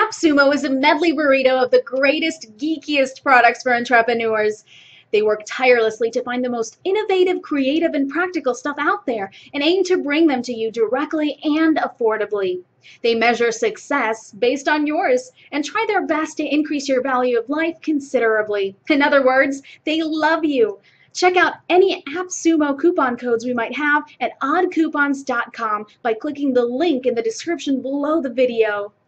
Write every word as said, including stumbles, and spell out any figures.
AppSumo is a medley burrito of the greatest, geekiest products for entrepreneurs. They work tirelessly to find the most innovative, creative, and practical stuff out there and aim to bring them to you directly and affordably. They measure success based on yours and try their best to increase your value of life considerably. In other words, they love you. Check out any AppSumo coupon codes we might have at odd coupons dot com by clicking the link in the description below the video.